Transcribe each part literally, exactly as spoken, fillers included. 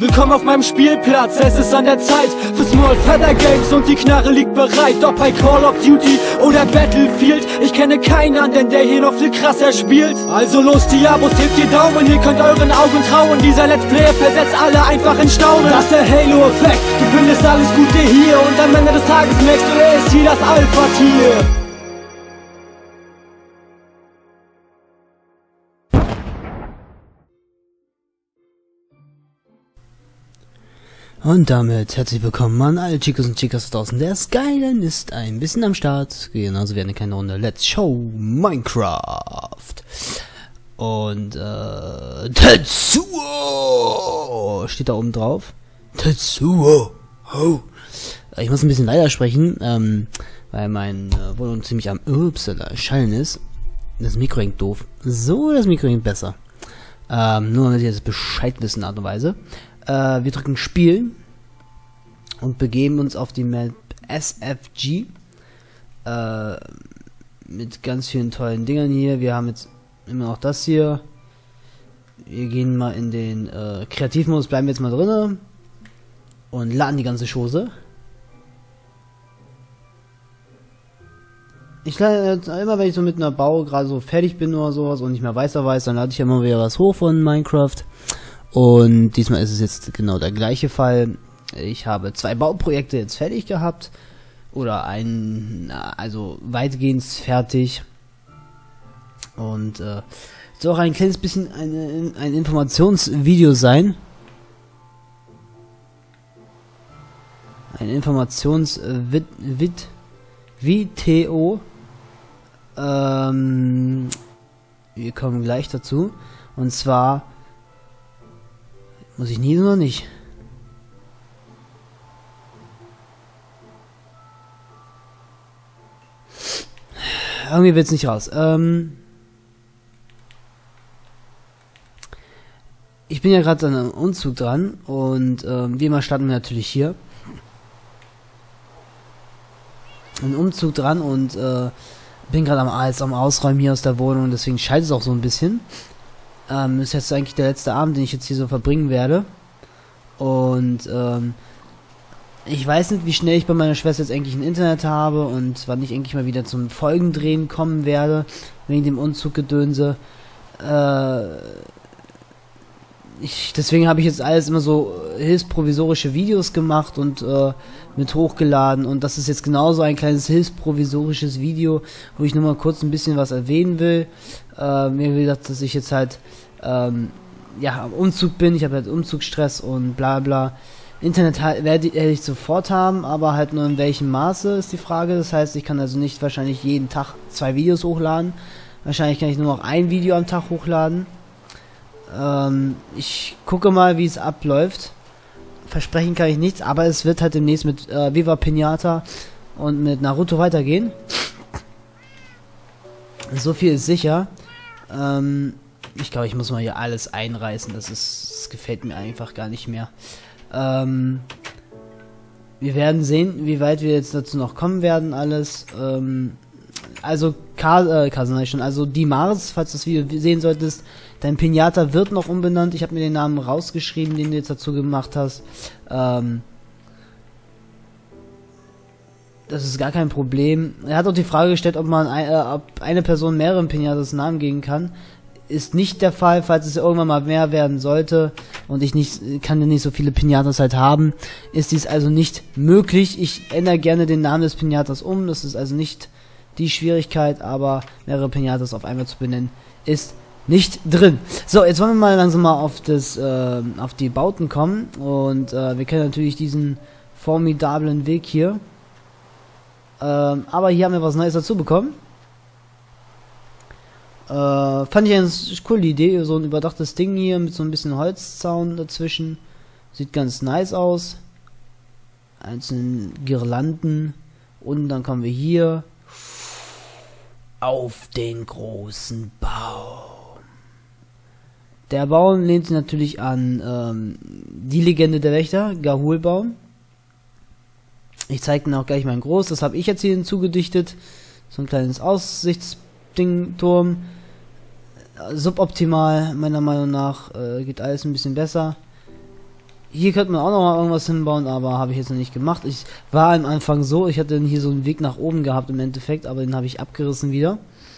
Willkommen auf meinem Spielplatz, es ist an der Zeit für Small Feather Games und die Knarre liegt bereit. Ob bei Call of Duty oder Battlefield, ich kenne keinen anderen, der hier noch viel krasser spielt. Also los Diabos, hebt die Daumen, ihr könnt euren Augen trauen. Dieser Let's Player versetzt alle einfach in Staunen. Das ist der Halo-Effekt, du findest alles Gute hier und am Ende des Tages merkst du, er ist hier das Alpha-Tier. Und damit herzlich willkommen an alle Chicos und Chicas draußen. Der Skyline ist ein bisschen am Start, genauso wie eine kleine Runde Let's Show Minecraft. Und äh, Tetsuo steht da oben drauf. Tetsuo. Oh. Ich muss ein bisschen leiser sprechen, ähm, weil mein äh, Wohnung ziemlich am Upsala Schallen ist. Das Mikro hängt doof. So, das Mikro hängt besser. Ähm, nur damit ihr jetzt Bescheid wissen, Art und Weise. Uh, wir drücken Spiel und begeben uns auf die Map S F G uh, mit ganz vielen tollen Dingern hier. Wir haben jetzt immer noch das hier. Wir gehen mal in den uh, Kreativmodus, bleiben wir jetzt mal drinne und laden die ganze Chose. Ich lade immer, wenn ich so mit einer Bau gerade so fertig bin oder sowas und nicht mehr weiter weiß, dann lade ich immer wieder was hoch von Minecraft. Und diesmal ist es jetzt genau der gleiche Fall. Ich habe zwei Bauprojekte jetzt fertig gehabt. Oder ein, also weitgehend fertig. Und äh, soll auch ein kleines bisschen eine, ein Informationsvideo sein. Ein Informationsvideo. Ähm, wir kommen gleich dazu. Und zwar muss ich nie oder nicht? Irgendwie wird's nicht raus. Ähm ich bin ja gerade an einem Umzug dran und ähm, wie immer starten wir natürlich hier. Ein Umzug dran und äh, bin gerade am, am Ausräumen hier aus der Wohnung, deswegen schaltet es auch so ein bisschen. Ähm, ist jetzt eigentlich der letzte Abend, den ich jetzt hier so verbringen werde. Und ähm, ich weiß nicht, wie schnell ich bei meiner Schwester jetzt eigentlich ein Internet habe und wann ich eigentlich mal wieder zum Folgendrehen kommen werde, wegen dem Umzuggedönse. Äh, ich, deswegen habe ich jetzt alles immer so hilfsprovisorische Videos gemacht und äh, mit hochgeladen. Und das ist jetzt genauso ein kleines hilfsprovisorisches Video, wo ich nur mal kurz ein bisschen was erwähnen will. Äh, mir gedacht, dass ich jetzt halt ähm, ja am Umzug bin, ich habe halt Umzugsstress und bla bla. Internet halt, werde ich, werde ich sofort haben, aber halt nur in welchem Maße ist die Frage. Das heißt, ich kann also nicht wahrscheinlich jeden Tag zwei Videos hochladen. Wahrscheinlich kann ich nur noch ein Video am Tag hochladen. Ähm, ich gucke mal, wie es abläuft. Versprechen kann ich nichts, aber es wird halt demnächst mit äh, Viva Pinata und mit Naruto weitergehen. So viel ist sicher. Ähm, ich glaube, ich muss mal hier alles einreißen. Das ist, das gefällt mir einfach gar nicht mehr. Ähm, wir werden sehen, wie weit wir jetzt dazu noch kommen werden, alles. Ähm, also, Ka äh, Kasenai schon, also die Mars, falls du das Video sehen solltest, dein Pinata wird noch umbenannt. Ich habe mir den Namen rausgeschrieben, den du jetzt dazu gemacht hast. Ähm, Das ist gar kein Problem. Er hat auch die Frage gestellt, ob man ein, äh, ob eine Person mehreren Pinatas Namen geben kann. Ist nicht der Fall, falls es irgendwann mal mehr werden sollte und ich nicht kann ja nicht so viele Pinatas halt haben, ist dies also nicht möglich. Ich ändere gerne den Namen des Pinatas um. Das ist also nicht die Schwierigkeit, aber mehrere Pinatas auf einmal zu benennen ist nicht drin. So, jetzt wollen wir mal langsam mal auf das äh, auf die Bauten kommen und äh, wir kennen natürlich diesen formidablen Weg hier. Ähm, aber hier haben wir was Neues dazu bekommen. Äh, fand ich eine coole Idee, so ein überdachtes Ding hier mit so ein bisschen Holzzaun dazwischen. Sieht ganz nice aus. Einzelne Girlanden. Und dann kommen wir hier auf den großen Baum. Der Baum lehnt sich natürlich an ähm, die Legende der Wächter, Gahul-Baum. Ich zeige Ihnen auch gleich mal ein groß, das habe ich jetzt hier hinzugedichtet. So ein kleines Aussichtsding, Turm. Suboptimal, meiner Meinung nach, äh, geht alles ein bisschen besser. Hier könnte man auch noch mal irgendwas hinbauen, aber habe ich jetzt noch nicht gemacht. Ich war am Anfang so, ich hatte hier so einen Weg nach oben gehabt im Endeffekt, aber den habe ich abgerissen wieder.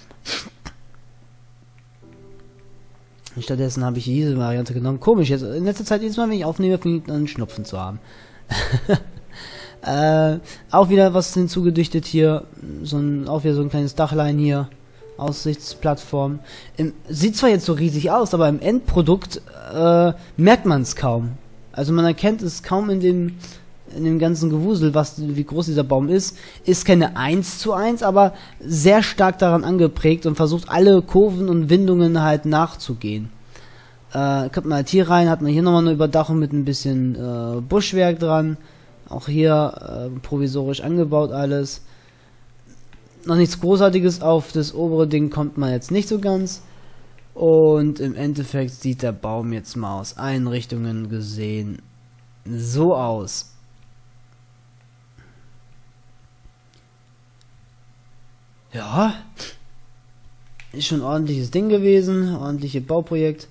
Stattdessen habe ich diese Variante genommen. Komisch, jetzt in letzter Zeit, jedes Mal, wenn ich aufnehme, fängt ich an, einen Schnupfen zu haben. äh, auch wieder was hinzugedichtet hier. So ein, auch wieder so ein kleines Dachlein hier. Aussichtsplattform. Im, sieht zwar jetzt so riesig aus, aber im Endprodukt äh, merkt man es kaum. Also man erkennt es kaum in dem in dem ganzen Gewusel, was wie groß dieser Baum ist. Ist keine eins zu eins, aber sehr stark daran angeprägt und versucht alle Kurven und Windungen halt nachzugehen. Äh, kommt man halt hier rein, hat man hier nochmal eine Überdachung mit ein bisschen äh, Buschwerk dran. Auch hier äh, provisorisch angebaut alles. Noch nichts Großartiges, auf das obere Ding kommt man jetzt nicht so ganz. Und im Endeffekt sieht der Baum jetzt mal aus allen Richtungen gesehen so aus. Ja, ist schon ein ordentliches Ding gewesen, ordentliches Bauprojekt.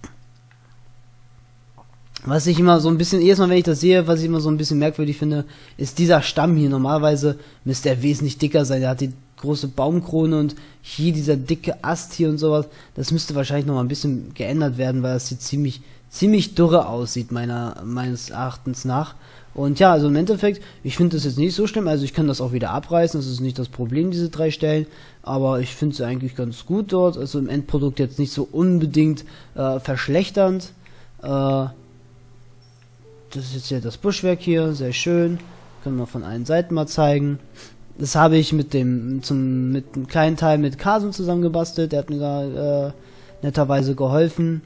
Was ich immer so ein bisschen, jedes Mal wenn ich das sehe, was ich immer so ein bisschen merkwürdig finde, ist dieser Stamm hier. Normalerweise müsste er wesentlich dicker sein. Der hat die große Baumkrone und hier dieser dicke Ast hier und sowas. Das müsste wahrscheinlich noch mal ein bisschen geändert werden, weil das hier ziemlich, ziemlich dürre aussieht, meiner, meines Erachtens nach. Und ja, also im Endeffekt, ich finde das jetzt nicht so schlimm. Also ich kann das auch wieder abreißen. Das ist nicht das Problem, diese drei Stellen. Aber ich finde es eigentlich ganz gut dort. Also im Endprodukt jetzt nicht so unbedingt äh, verschlechternd. Äh, Das ist jetzt hier das Buschwerk hier, sehr schön. Können wir von allen Seiten mal zeigen. Das habe ich mit dem zum mit einem kleinen Teil mit Kasum zusammen gebastelt. Der hat mir da äh, netterweise geholfen.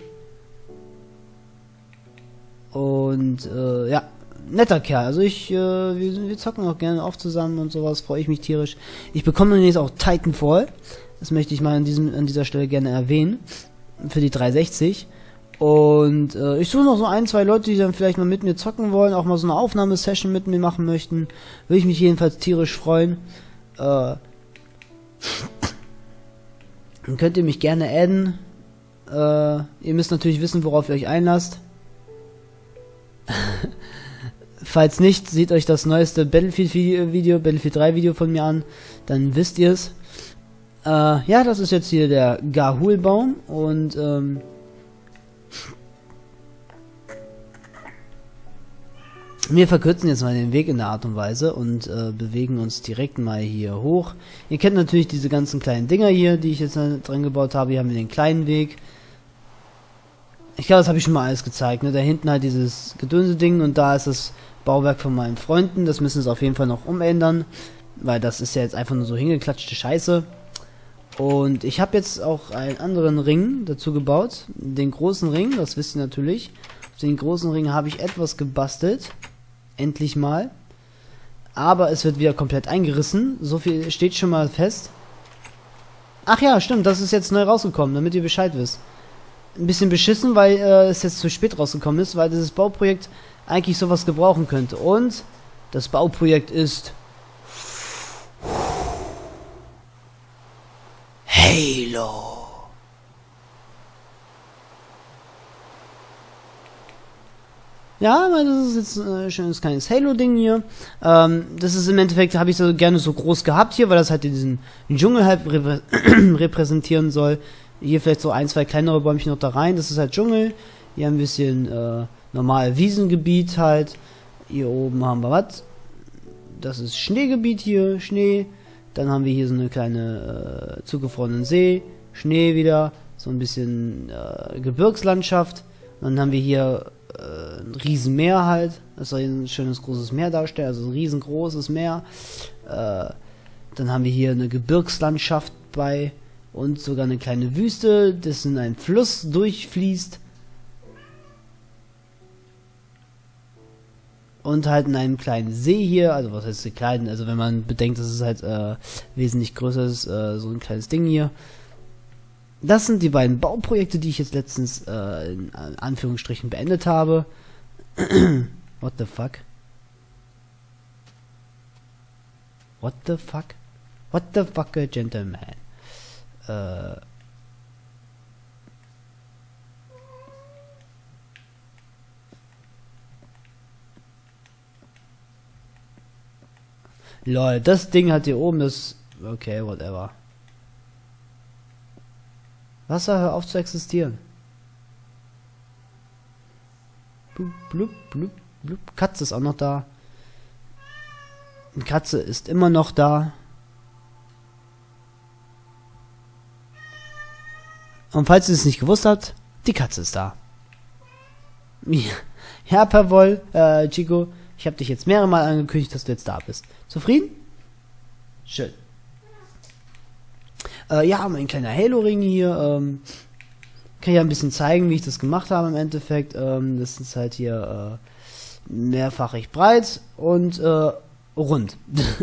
Und äh, ja, netter Kerl. Also ich, äh, wir, wir zocken auch gerne oft zusammen und sowas. Freue ich mich tierisch. Ich bekomme demnächst auch Titanfall. Das möchte ich mal an diesem an dieser Stelle gerne erwähnen. Für die dreihundertsechzig. Und äh, ich suche noch so ein, zwei Leute, die dann vielleicht mal mit mir zocken wollen, auch mal so eine Aufnahmesession mit mir machen möchten. Würde ich mich jedenfalls tierisch freuen. Äh, dann könnt ihr mich gerne adden. Äh, ihr müsst natürlich wissen, worauf ihr euch einlasst. Falls nicht, seht euch das neueste Battlefield-Video, Battlefield drei Video von mir an. Dann wisst ihr es. Äh, ja, das ist jetzt hier der Gahul-Baum. Und ähm, wir verkürzen jetzt mal den Weg in der Art und Weise und äh, bewegen uns direkt mal hier hoch. Ihr kennt natürlich diese ganzen kleinen Dinger hier, die ich jetzt dran gebaut habe. Hier haben wir den kleinen Weg. Ich glaube, das habe ich schon mal alles gezeigt. Ne? Da hinten halt dieses Gedönse-Ding und da ist das Bauwerk von meinen Freunden. Das müssen sie auf jeden Fall noch umändern, weil das ist ja jetzt einfach nur so hingeklatschte Scheiße. Und ich habe jetzt auch einen anderen Ring dazu gebaut. Den großen Ring, das wisst ihr natürlich. Auf den großen Ring habe ich etwas gebastelt. Endlich mal. Aber es wird wieder komplett eingerissen. So viel steht schon mal fest. Ach ja, stimmt, das ist jetzt neu rausgekommen, damit ihr Bescheid wisst. Ein bisschen beschissen, weil äh, es jetzt zu spät rausgekommen ist, weil dieses Bauprojekt eigentlich sowas gebrauchen könnte. Und das Bauprojekt ist Halo. Ja, das ist jetzt ein schönes kleines Halo-Ding hier. Ähm, das ist im Endeffekt, habe ich so gerne so groß gehabt hier, weil das halt diesen Dschungel halt reprä repräsentieren soll. Hier vielleicht so ein, zwei kleinere Bäumchen noch da rein. Das ist halt Dschungel. Hier ein bisschen äh, normal Wiesengebiet halt. Hier oben haben wir was. Das ist Schneegebiet hier, Schnee. Dann haben wir hier so eine kleine äh, zugefrorenen See. Schnee wieder. So ein bisschen äh, Gebirgslandschaft. Und dann haben wir hier äh, ein Riesenmeer halt. Das soll ein schönes großes Meer darstellen. Also ein riesengroßes Meer. Äh, dann haben wir hier eine Gebirgslandschaft bei. Und sogar eine kleine Wüste, dessen ein Fluss durchfließt. Und halt in einem kleinen See hier, also was heißt klein, also wenn man bedenkt, dass es halt äh, wesentlich größer ist, äh, so ein kleines Ding hier. Das sind die beiden Bauprojekte, die ich jetzt letztens äh, in Anführungsstrichen beendet habe. What the fuck? What the fuck? What the fuck, a gentleman? Äh... Lol, das Ding hat hier oben das... Okay, whatever. Wasser, hör auf zu existieren. Blub, blub, blub, blub. Katze ist auch noch da. Die Katze ist immer noch da. Und falls ihr es nicht gewusst habt, die Katze ist da. Ja, Perwoll, äh, Chico, ich habe dich jetzt mehrere Mal angekündigt, dass du jetzt da bist. Zufrieden? Schön. Äh, ja, mein kleiner Halo-Ring hier, ähm, kann ich ja ein bisschen zeigen, wie ich das gemacht habe im Endeffekt. Ähm, das ist halt hier äh, mehrfachig breit und äh, rund.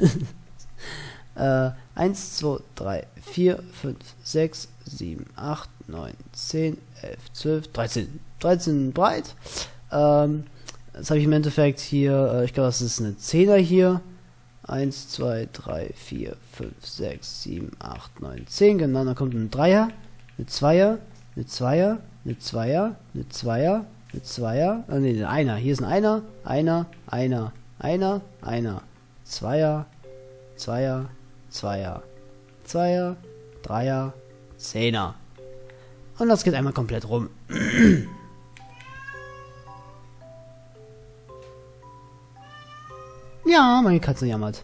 äh, eins, zwei, drei, vier, fünf, sechs, sieben, acht, neun, zehn, elf, zwölf, dreizehn. dreizehn breit. Ähm, das habe ich im Endeffekt hier, äh, ich glaube, das ist eine Zehner hier. eins, zwei, drei, vier, fünf, sechs, sieben, acht, neun, zehn. Genau, dann kommt ein Dreier, eine Zweier, eine Zweier, eine Zweier, eine Zweier, eine Zweier, äh, ne, ein Einer. Hier ist ein Einer, Einer, Einer, Einer, Einer, Zweier, Zweier, Zweier, Zweier, Dreier, Zehner. Und das geht einmal komplett rum. Ja, meine Katze jammert.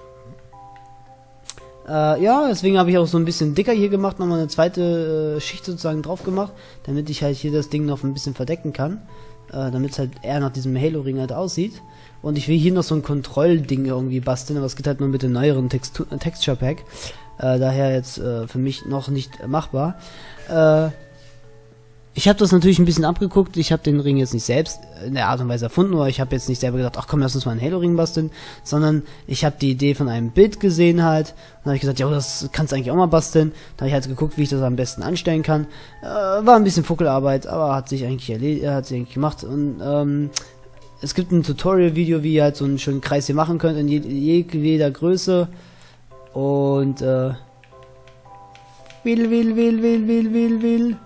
Äh, ja, deswegen habe ich auch so ein bisschen dicker hier gemacht, nochmal eine zweite äh, Schicht sozusagen drauf gemacht, damit ich halt hier das Ding noch ein bisschen verdecken kann. Äh, damit es halt eher nach diesem Halo-Ring halt aussieht. Und ich will hier noch so ein Kontrollding irgendwie basteln, aber es geht halt nur mit dem neueren Textu Texture Pack. Äh, daher jetzt äh, für mich noch nicht machbar. Äh, ich habe das natürlich ein bisschen abgeguckt. Ich habe den Ring jetzt nicht selbst in der Art und Weise erfunden, oder ich habe jetzt nicht selber gedacht, ach komm, lass uns mal einen Halo-Ring basteln, sondern ich habe die Idee von einem Bild gesehen halt. Und habe ich gesagt, ja, das kannst du eigentlich auch mal basteln. Da habe ich halt geguckt, wie ich das am besten anstellen kann. Äh, war ein bisschen Fuckelarbeit, aber hat sich eigentlich erledigt, hat sich eigentlich gemacht. Und ähm, es gibt ein Tutorial-Video, wie ihr halt so einen schönen Kreis hier machen könnt, in jeder Größe. Und, äh, will, will, will, will, will, will, will.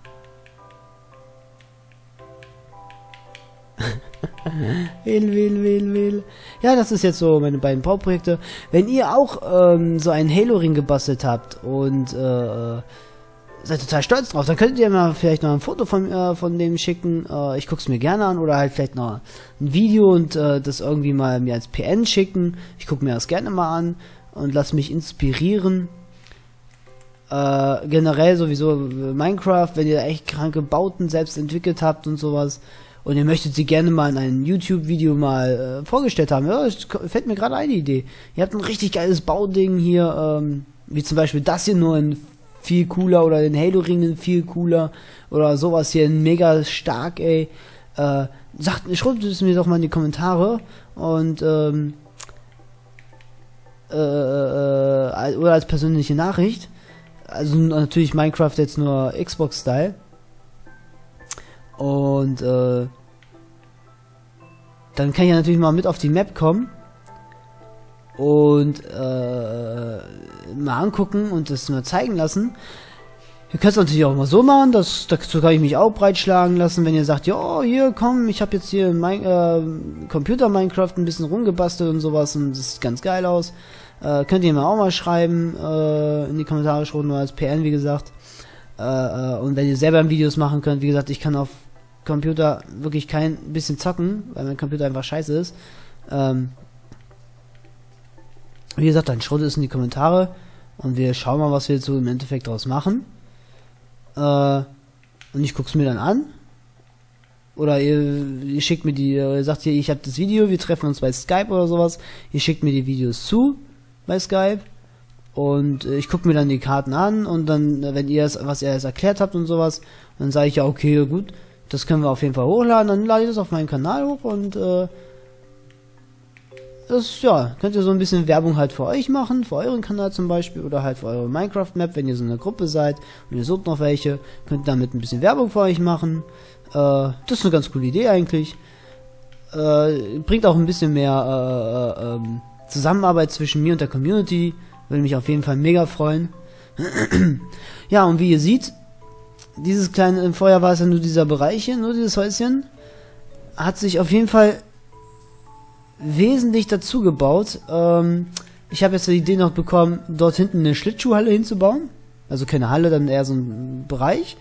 will, will, will, will. Ja, das ist jetzt so meine beiden Bauprojekte. Wenn ihr auch ähm, so einen Halo-Ring gebastelt habt und äh, seid total stolz drauf, dann könnt ihr mir vielleicht noch ein Foto von, äh, von dem schicken. Äh, ich guck's mir gerne an, oder halt vielleicht noch ein Video und äh, das irgendwie mal mir als P N schicken. Ich gucke mir das gerne mal an und lass mich inspirieren. Äh, generell sowieso Minecraft, wenn ihr echt kranke Bauten selbst entwickelt habt und sowas und ihr möchtet sie gerne mal in einem YouTube-Video mal äh, vorgestellt haben, ja, es fällt mir gerade eine Idee. Ihr habt ein richtig geiles Bauding hier, ähm, wie zum Beispiel das hier, nur in viel cooler, oder den Halo-Ring in viel cooler, oder sowas hier in mega stark, ey. Äh, sagt, schreibt es mir doch mal in die Kommentare und ähm, äh, äh, oder als persönliche Nachricht. Also natürlich Minecraft jetzt nur Xbox-Style. Und äh, dann kann ich ja natürlich mal mit auf die Map kommen und äh, mal angucken und das mal zeigen lassen. Ihr könnt es natürlich auch mal so machen, das, dazu kann ich mich auch breitschlagen lassen, wenn ihr sagt, ja, hier, komm, ich habe jetzt hier in mein, äh, Computer Minecraft ein bisschen rumgebastelt und sowas und das sieht ganz geil aus. Äh, könnt ihr mir auch mal schreiben, äh, in die Kommentare schreiben, nur als P N, wie gesagt. Äh, äh, und wenn ihr selber Videos machen könnt, wie gesagt, ich kann auf Computer wirklich kein bisschen zocken, weil mein Computer einfach scheiße ist. Ähm, wie gesagt, dann schreibt es in die Kommentare und wir schauen mal, was wir jetzt so im Endeffekt draus machen. Äh, und ich guck's mir dann an. Oder ihr, ihr schickt mir die, ihr sagt hier, ich habe das Video, wir treffen uns bei Skype oder sowas. Ihr schickt mir die Videos zu bei Skype und ich gucke mir dann die Karten an und dann, wenn ihr es, was ihr jetzt erklärt habt und sowas, dann sage ich ja, okay, gut, das können wir auf jeden Fall hochladen, dann lade ich das auf meinen Kanal hoch und äh, das, ja, könnt ihr so ein bisschen Werbung halt für euch machen, für euren Kanal zum Beispiel, oder halt für eure Minecraft-Map, wenn ihr so eine Gruppe seid und ihr sucht noch welche, könnt ihr damit ein bisschen Werbung für euch machen. Äh, das ist eine ganz coole Idee eigentlich. Äh, bringt auch ein bisschen mehr äh, äh, ähm, Zusammenarbeit zwischen mir und der Community. Würde mich auf jeden Fall mega freuen. Ja, und wie ihr seht, dieses kleine, vorher war es ja nur dieser Bereich hier, nur dieses Häuschen, hat sich auf jeden Fall wesentlich dazu gebaut. Ähm, ich habe jetzt die Idee noch bekommen, dort hinten eine Schlittschuhhalle hinzubauen. Also keine Halle, dann eher so ein Bereich.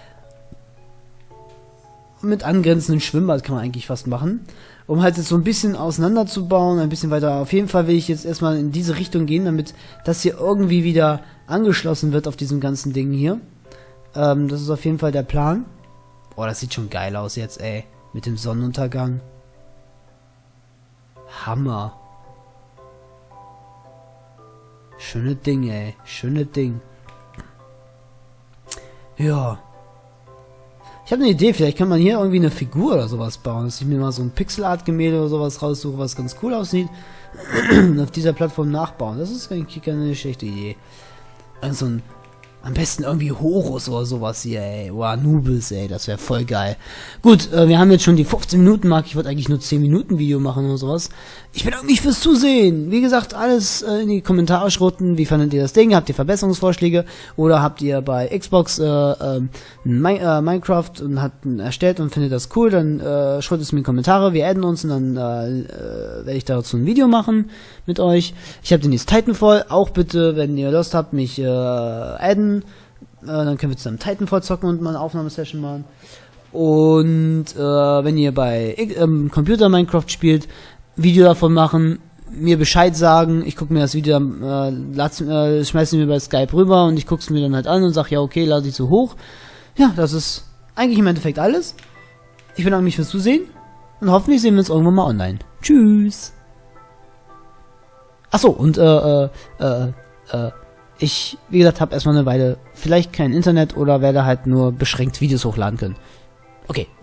Mit angrenzenden Schwimmbad kann man eigentlich fast machen. Um halt jetzt so ein bisschen auseinanderzubauen, ein bisschen weiter. Auf jeden Fall will ich jetzt erstmal in diese Richtung gehen, damit das hier irgendwie wieder angeschlossen wird auf diesem ganzen Ding hier. Ähm, das ist auf jeden Fall der Plan. Boah, das sieht schon geil aus jetzt, ey. Mit dem Sonnenuntergang. Hammer. Schöne Ding, ey. Schöne Ding. Ja. Ich habe eine Idee, vielleicht kann man hier irgendwie eine Figur oder sowas bauen, dass ich mir mal so ein Pixelart-Gemälde oder sowas raussuche, was ganz cool aussieht, und auf dieser Plattform nachbauen. Das ist eigentlich keine schlechte Idee. Also ein, am besten irgendwie Horus oder sowas hier, ey. Oder Anubis, ey, das wäre voll geil. Gut, äh, wir haben jetzt schon die fünfzehn Minuten Marke. Ich wollte eigentlich nur zehn Minuten Video machen oder sowas. Ich bedanke mich fürs Zusehen. Wie gesagt, alles äh, in die Kommentare schrotten. Wie fandet ihr das Ding? Habt ihr Verbesserungsvorschläge? Oder habt ihr bei Xbox äh, äh, Mi äh, Minecraft und habt ihn erstellt und findet das cool? Dann äh, schreibt es mir in die Kommentare. Wir adden uns und dann äh, äh, werde ich dazu ein Video machen mit euch. Ich habe den jetzt Titanfall. Auch bitte, wenn ihr Lust habt, mich äh, adden. Äh, dann können wir zusammen Titanfall zocken und mal eine Aufnahmesession machen. Und äh, wenn ihr bei ähm, Computer Minecraft spielt, Video davon machen, mir Bescheid sagen, ich gucke mir das Video, äh, äh, schmeiße mir bei Skype rüber und ich gucke es mir dann halt an und sage, ja okay, lade ich so hoch. Ja, das ist eigentlich im Endeffekt alles. Ich bedanke mich fürs Zusehen und hoffentlich sehen wir uns irgendwann mal online. Tschüss. Achso, und äh, äh, äh, äh, ich, wie gesagt, habe erstmal eine Weile vielleicht kein Internet oder werde halt nur beschränkt Videos hochladen können. Okay.